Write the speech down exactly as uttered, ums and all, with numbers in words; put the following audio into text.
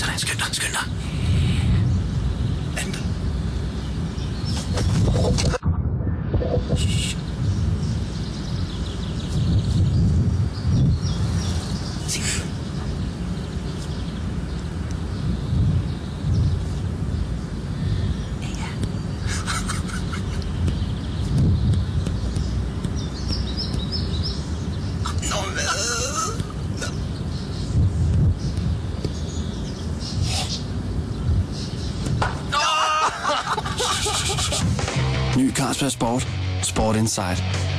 Sådan, skynd dig, skynd dig. Vent. Shh. Sig det. Ja. Nå, hvad? Nå. Ny Carlsberg Sport. Sport Inside.